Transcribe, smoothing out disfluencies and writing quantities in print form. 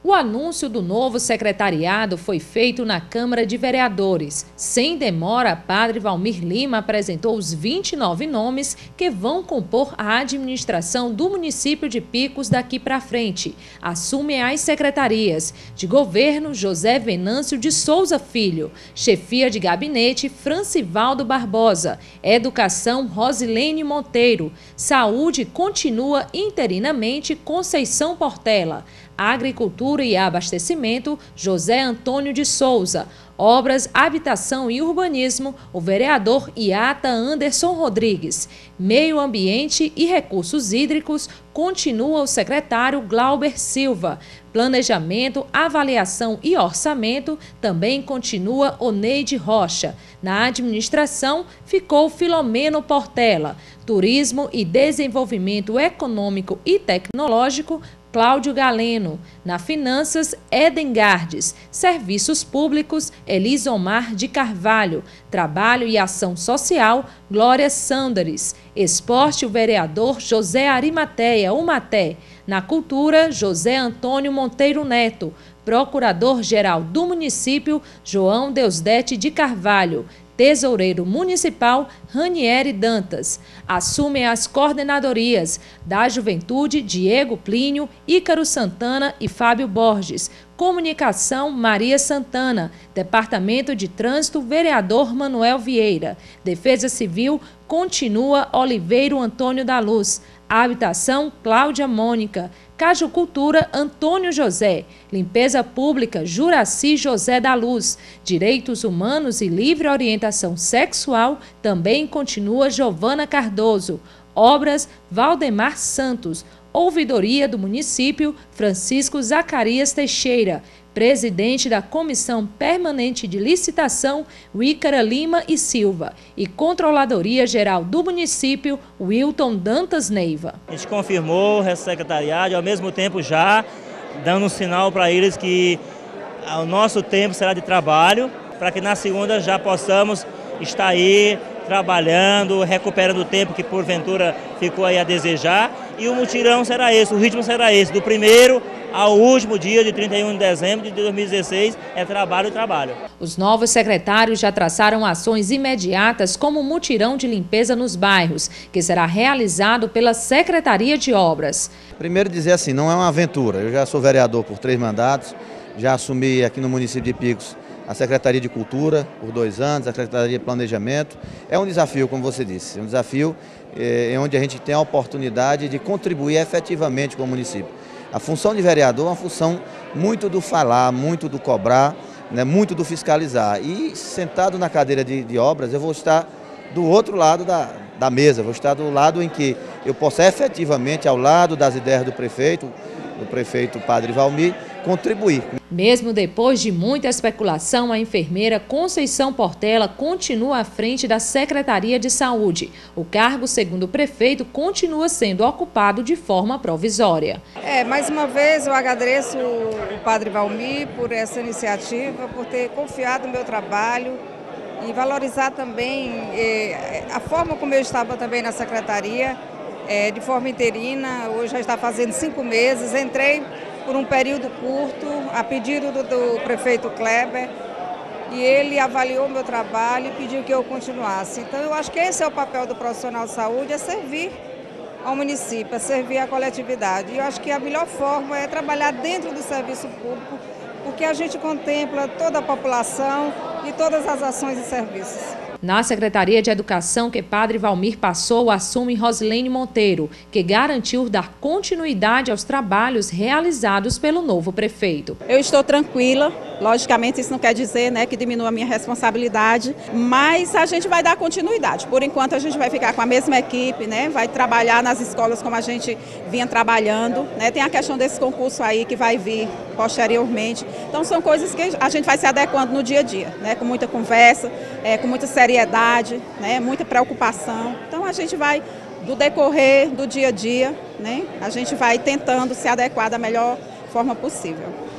O anúncio do novo secretariado foi feito na Câmara de Vereadores. Sem demora, Padre Valmir Lima apresentou os 29 nomes que vão compor a administração do município de Picos daqui para frente. Assumem as secretarias de Governo, José Venâncio de Souza Filho; Chefia de Gabinete, Francivaldo Barbosa; Educação, Rosilene Monteiro; Saúde continua interinamente Conceição Portela; Agricultura e Abastecimento, José Antônio de Souza; Obras, Habitação e Urbanismo, o vereador Iata Anderson Rodrigues; Meio Ambiente e Recursos Hídricos, continua o secretário Glauber Silva; Planejamento, Avaliação e Orçamento, também continua Oneide Rocha. Na administração, ficou Filomeno Portela. Turismo e Desenvolvimento Econômico e Tecnológico, Cláudio Galeno. Na Finanças, Eden Gardes. Serviços Públicos, Elisomar de Carvalho. Trabalho e Ação Social, Glória Sandares. Esporte, o vereador José Arimateia, Umaté. Na Cultura, José Antônio Monteiro Neto. Procurador-Geral do Município, João Deusdete de Carvalho. Tesoureiro Municipal, Ranieri Dantas. Assumem as coordenadorias da Juventude, Diego Plínio, Ícaro Santana e Fábio Borges. Comunicação, Maria Santana. Departamento de Trânsito, vereador Manuel Vieira. Defesa Civil, continua Oliveiro Antônio da Luz. Habitação, Cláudia Mônica. Cajucultura, Antônio José. Limpeza Pública, Juraci José da Luz. Direitos Humanos e Livre Orientação Sexual, também continua Giovana Cardoso. Obras, Valdemar Santos. Ouvidoria do Município, Francisco Zacarias Teixeira. Presidente da Comissão Permanente de Licitação, Ícara Lima e Silva. E Controladoria Geral do Município, Wilton Dantas Neiva. A gente confirmou esse secretariado e, ao mesmo tempo, já dando um sinal para eles que o nosso tempo será de trabalho, para que na segunda já possamos estar aí trabalhando, recuperando o tempo que porventura ficou aí a desejar. E o mutirão será esse, o ritmo será esse, do primeiro ao último dia de 31 de dezembro de 2016, é trabalho e trabalho. Os novos secretários já traçaram ações imediatas como o mutirão de limpeza nos bairros, que será realizado pela Secretaria de Obras. Primeiro dizer assim, não é uma aventura, eu já sou vereador por 3 mandatos, já assumi aqui no município de Picos a Secretaria de Cultura por 2 anos, a Secretaria de Planejamento. É um desafio, como você disse, um desafio onde a gente tem a oportunidade de contribuir efetivamente com o município. A função de vereador é uma função muito do falar, muito do cobrar, né, muito do fiscalizar. E sentado na cadeira de obras, eu vou estar do outro lado da mesa, vou estar do lado em que eu possa efetivamente, ao lado das ideias do prefeito Padre Valmir, contribuir. Mesmo depois de muita especulação, a enfermeira Conceição Portela continua à frente da Secretaria de Saúde. O cargo, segundo o prefeito, continua sendo ocupado de forma provisória. Mais uma vez eu agradeço o Padre Valmir por essa iniciativa, por ter confiado no meu trabalho e valorizar também a forma como eu estava também na Secretaria, de forma interina. Hoje já está fazendo 5 meses, entrei por um período curto, a pedido do prefeito Kleber, e ele avaliou meu trabalho e pediu que eu continuasse. Então eu acho que esse é o papel do profissional de saúde, é servir ao município, é servir à coletividade. E eu acho que a melhor forma é trabalhar dentro do serviço público, porque a gente contempla toda a população e todas as ações e serviços. Na Secretaria de Educação que Padre Valmir passou, assume Rosilene Monteiro, que garantiu dar continuidade aos trabalhos realizados pelo novo prefeito. Eu estou tranquila, logicamente isso não quer dizer, né, que diminua a minha responsabilidade, mas a gente vai dar continuidade. Por enquanto a gente vai ficar com a mesma equipe, né, vai trabalhar nas escolas como a gente vinha trabalhando, né, tem a questão desse concurso aí que vai vir posteriormente. Então são coisas que a gente vai se adequando no dia a dia, né, com muita conversa, com muita seriedade, né, muita preocupação. Então a gente vai, do decorrer do dia a dia, né, a gente vai tentando se adequar da melhor forma possível.